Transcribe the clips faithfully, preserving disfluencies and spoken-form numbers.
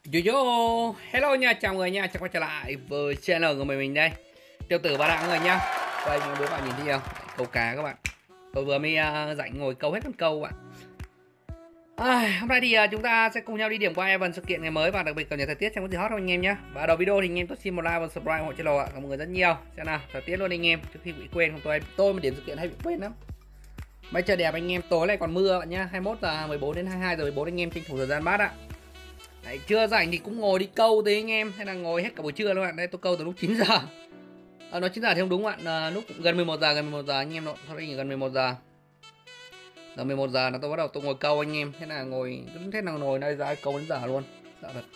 Yo yo, hello nha, chào người nha, chào quay trở lại với channel của mình mình đây. Tiêu tử ba đặng người nha. Đây những đứa bạn nhìn thấy không? Câu cá các bạn. Tôi vừa mới uh, rảnh ngồi câu hết con câu bạn. À, hôm nay thì uh, chúng ta sẽ cùng nhau đi điểm qua event sự kiện ngày mới và đặc biệt cập nhật thời tiết trong cái gì hot không anh em nhé. Và đầu video thì anh em tôi xin một like và subscribe ủng hộ channel ạ. Cảm ơn mọi người rất nhiều. Xem nào, thời tiết luôn anh em trước khi bị quên, không tôi tôi mà điểm sự kiện hay bị quên lắm. Mấy trời đẹp anh em, tối nay còn mưa bạn nhá. hai mươi mốt giờ mười bốn đến hai mươi hai giờ mười bốn anh em tranh thủ thời gian mát ạ. Đấy, chưa rảnh thì cũng ngồi đi câu tí anh em, hay là ngồi hết cả buổi trưa luôn bạn. Đây tôi câu từ lúc chín giờ. À, nói chín giờ thì không đúng bạn, à, lúc gần mười một giờ, gần mười một giờ anh em, nó gần mười một giờ. Gần mười một giờ là tôi bắt đầu tôi ngồi câu anh em, thế là ngồi cứ thế nào ngồi đây ra câu đến giờ luôn. Sợ thật.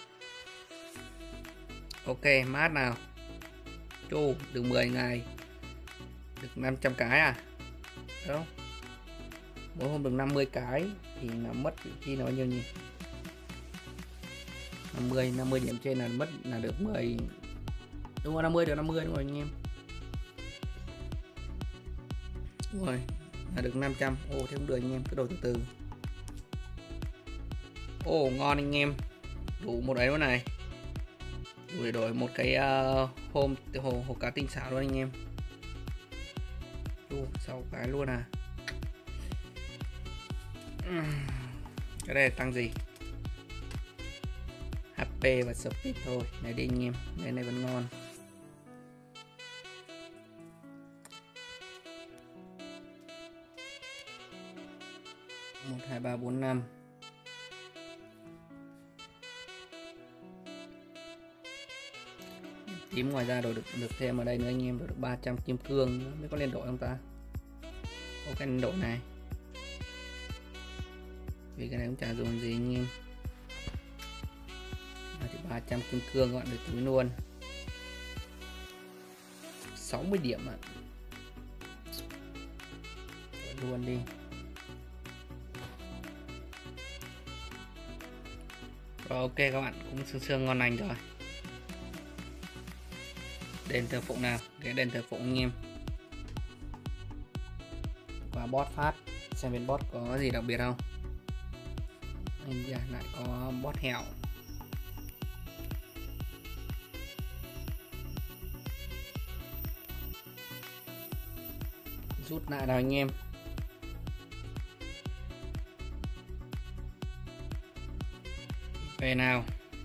Ok, mát nào. Chu, được mười ngày. Được năm trăm cái à? Đúng không? Mỗi hôm được năm mươi cái thì là mất chi là bao nhiêu nhỉ? năm mươi năm mươi điểm trên là mất là được mười. Đúng rồi, năm mươi được năm mươi đúng rồi anh em. Đúng rồi, là được năm trăm. Ồ thế cũng được anh em, cứ đổi từ từ. Ồ ngon anh em. Đủ một ấy luôn này. Đủ để đổi một cái uh, hôm hồ, hồ cá tinh xảo luôn anh em. Ồ, sáu cái luôn à. Cái này tăng gì? hát pê và speed thôi. Này đi anh em, cái này vẫn ngon. Một hai ba bốn năm. Tím ngoài ra đổi được được thêm ở đây nữa anh em, đổi được ba trăm kim cương nữa. Mới có lên đổi không ta? Có cái đổi này. Vì cái này cũng chả dùng gì anh em. ba trăm kim cương các bạn, được túi luôn. sáu mươi điểm ạ. Đổi luôn đi. Rồi ok các bạn, cũng sương sương ngon lành rồi. Đền thờ phụng nào, cái đền thờ phụng anh em. Qua bot phát, xem bên bot có gì đặc biệt không. Anh ra lại có bot hẹo. Rút lại nào anh em. Về nào.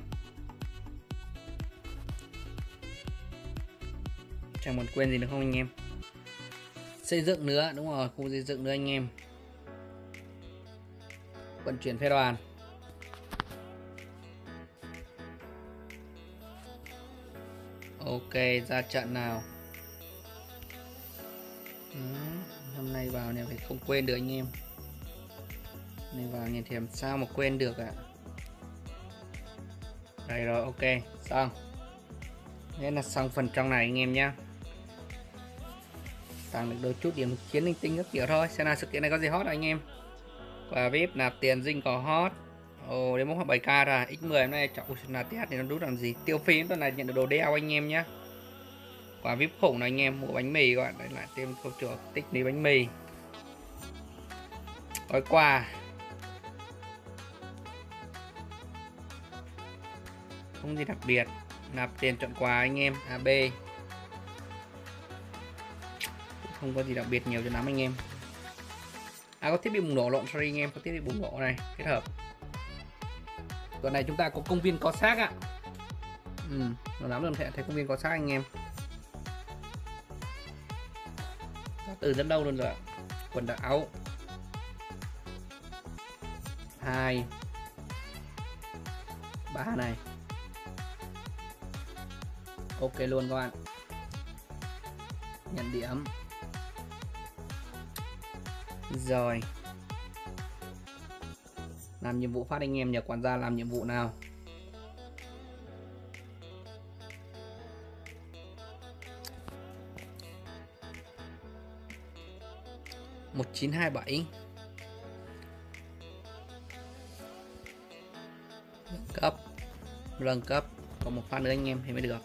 Chẳng muốn quên gì nữa không anh em. Xây dựng nữa, đúng rồi, khu xây dựng nữa anh em. Vận chuyển phế đoàn. Ok, ra trận nào. Ừ, hôm nay vào này phải không quên được anh em. Này vào nhà thì làm sao mà quên được ạ. À? Đây rồi, ok, xong. Thế là xong phần trong này anh em nhé. Tăng được đôi chút điểm chiến linh tinh các kiểu thôi. Xem nào sự kiện này có gì hot anh em. Quà vê i pê nạp tiền dinh có hot. Ồ, đến mốc bảy k ra. ích mười hôm nay chọn là test thì nó đút làm gì. Tiêu phí tuần này nhận được đồ đeo anh em nhé. Quà vê i pê khủng này anh em. Mua bánh mì các bạn. Đây lại thêm câu chuộc tích lý bánh mì. Gói quà. Không gì đặc biệt. Nạp tiền chọn quà anh em. a bê. Không có gì đặc biệt nhiều cho lắm anh em. À có thiết bị bùng nổ lộn, sorry anh em, có thiết bị bùng nổ này kết hợp. Tuần này chúng ta có công viên có xác ạ. Ừ, nó lắm luôn, thấy công viên có xác anh em. Từ rất lâu luôn rồi ạ. Quần áo hai ba này. Ok luôn các bạn. Nhận điểm. Rồi. Làm nhiệm vụ phát anh em, nhờ quản gia làm nhiệm vụ nào. một chín hai bảy. Nâng cấp. Nâng cấp. Còn một phát nữa anh em thì mới được.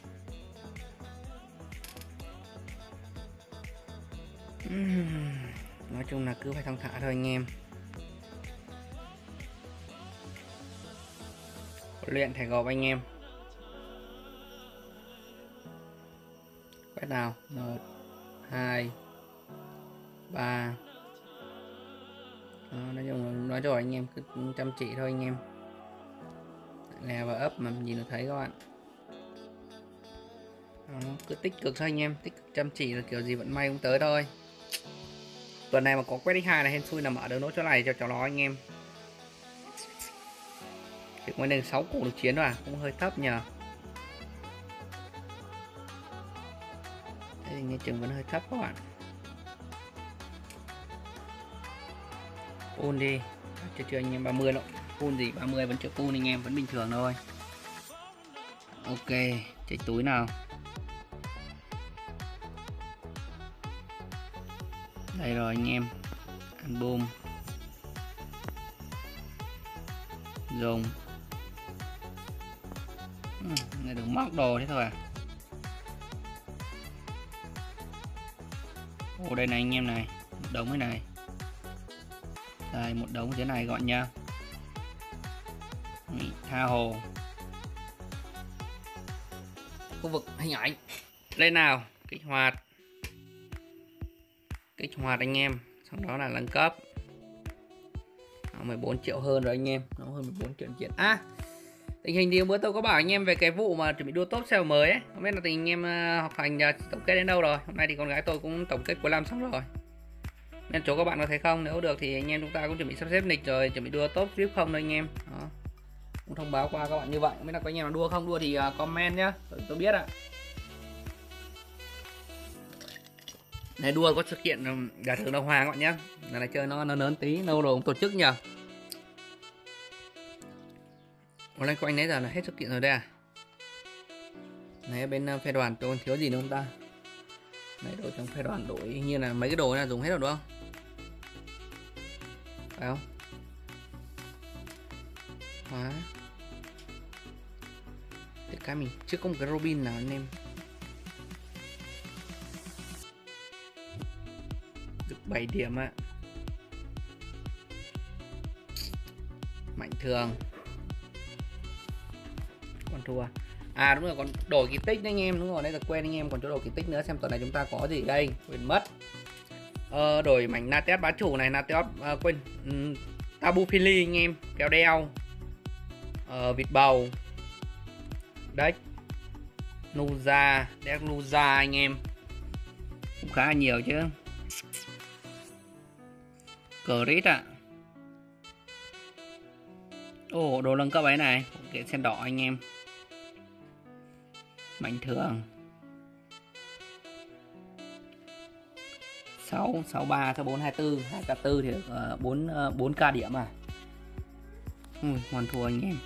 uhm, Nói chung là cứ phải thong thả thôi anh em. luyện thẻ gộp anh em. Quét nào, một hai ba. Đó, nói chung nói rồi anh em cứ chăm chỉ thôi anh em. Lè và ấp mà nhìn được thấy các bạn. Đó, cứ tích cực thôi anh em, tích cực chăm chỉ là kiểu gì vận may cũng tới thôi. Tuần này mà có quét x hai là hên xui là mở được nốt chỗ này cho cháu nó anh em. Chỉ mới lên sáu củ được chiến rồi à, cũng hơi thấp nhờ. Thế thì nghe chừng vẫn hơi thấp các bạn. Full đi, chưa chưa anh em, ba mươi đâu. Full gì, ba mươi vẫn chưa full anh em, vẫn bình thường thôi. Ok, check túi nào. Đây rồi anh em. Album. Dùng. Ừ, này được móc đồ thế thôi à. Ồ đây này anh em này, một đống cái này. Đây một đống thế này gọn nha. Tha hồ. Khu vực hình ảnh. Lên nào, kích hoạt. Kích hoạt anh em, sau đó là nâng cấp. Đó, mười bốn triệu hơn rồi anh em, nó hơn mười bốn triệu chuyện. À, tình hình thì bữa tôi có bảo anh em về cái vụ mà chuẩn bị đua top sale mới ấy, không biết là tình anh em uh, học hành uh, tổng kết đến đâu rồi. Hôm nay thì con gái tôi cũng tổng kết cuối năm xong rồi, nên chỗ các bạn có thấy không, nếu được thì anh em chúng ta cũng chuẩn bị sắp xếp lịch rồi, chuẩn bị đua top vip không thôi anh em. Đó, cũng thông báo qua các bạn như vậy, không biết là có anh em nào đua không, đua thì uh, comment nhá, tôi, tôi biết ạ. Này đua có sự kiện giải thưởng đồng hoàng các bạn nhé, là này chơi nó nó lớn tí, lâu rồi cũng tổ chức nhờ. Online của anh nãy giờ là hết sự kiện rồi đây à? Này bên phe đoàn tôi còn thiếu gì nữa không ta? Này đồ trong phe đoàn đổi như là mấy cái đồ này là dùng hết rồi đúng không? Phải không? Hóa. Để cái mình chưa có một cái Robin nào anh em. Được bảy điểm ạ. Mạnh thường. Còn thua. À đúng rồi, còn đổi kỳ tích đấy anh em, đúng rồi, đây là quên anh em, còn chỗ đổi kỳ tích nữa, xem tuần này chúng ta có gì đây, quên mất. Ờ, đổi mảnh Nateos bá chủ này, Nateos à, quên um, Tabu Philly anh em, kéo đeo, ờ, vịt bầu, deck Nuza, deck Nuza anh em, cũng khá là nhiều chứ. Crit ạ. Ồ, đồ nâng cấp ấy này, cái sen đỏ anh em. Mạnh thường sáu, sáu ba, sáu bốn, hai tư, hai k tư thì được uh, bốn, uh, bốn k điểm à. Ui, hoàn thua anh em.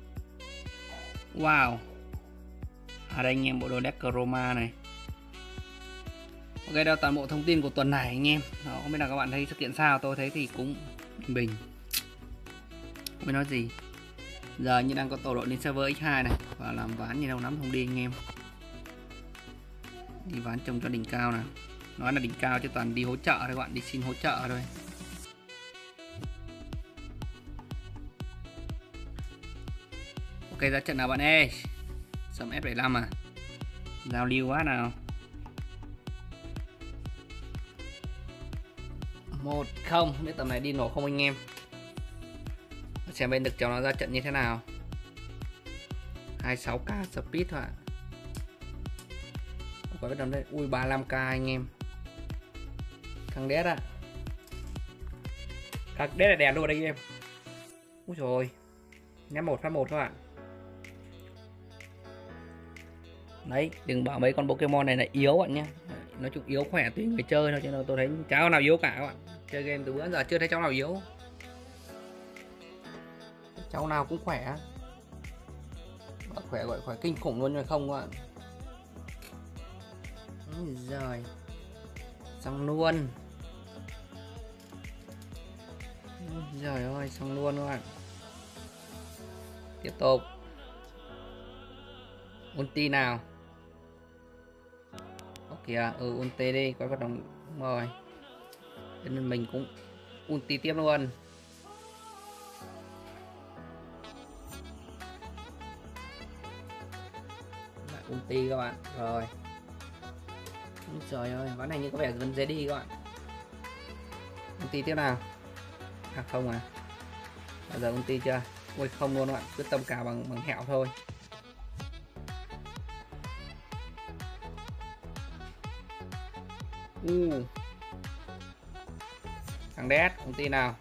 Wow. À đây anh em, bộ đồ deck Chroma này. Ok, đó toàn bộ thông tin của tuần này anh em. Đó, không biết là các bạn thấy sự kiện sao, tôi thấy thì cũng bình bình. Không biết nói gì. Giờ như đang có tổ đội lên server x hai này, và làm ván như đâu lắm không đi anh em. Đi ván trông cho đỉnh cao nào. Nói là đỉnh cao chứ toàn đi hỗ trợ thôi các bạn, đi xin hỗ trợ thôi. Ok, ra trận nào bạn ơi. Sầm S bảy lăm à. Giao lưu quá nào. Một không, biết tầm này đi nổ không anh em. Xem bên được cho nó ra trận như thế nào. hai mươi sáu k speed thôi ạ. Có cái đồng đây, ui ba mươi lăm k anh em. Thằng đét ạ. Thằng đét là đèn luôn đây anh em. Úi rồi. Ném một phát một các bạn. Đấy, đừng bảo mấy con Pokemon này là yếu bạn nhé. Nói chung yếu khỏe tùy người chơi thôi, cho nên tôi thấy cháu nào yếu cả các bạn. Chơi game từ bữa giờ chưa thấy cháu nào yếu. Cháu nào cũng khỏe. Khỏe gọi khỏe kinh khủng luôn nhưng không các bạn. Rồi. Xong luôn. Trời ơi, xong luôn các bạn. Tiếp tục. Ulti nào. Ok kìa, ừ ulti đi, có hoạt động rồi. Nên mình cũng ulti tiếp luôn. ulti các bạn. Rồi. Ôi trời ơi, ván này như có vẻ gần dễ đi các bạn. Ulti tiếp nào. À không à. Bây giờ ulti chưa? Ôi không luôn các bạn, quyết tâm cào bằng bằng hẹo thôi. U. Uh. Thằng đét, ulti nào.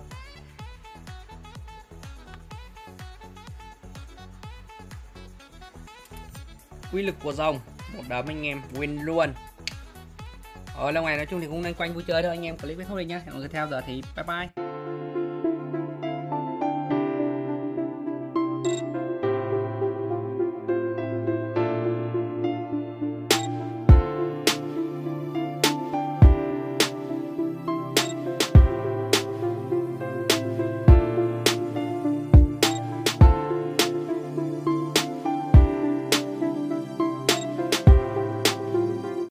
Quy lực của rồng, một đấm anh em win luôn. Ở lâu ngày nói chung thì cũng nên quanh vui chơi thôi anh em, clip kết thúc đi nhá. Hẹn mọi người theo giờ thì bye bye.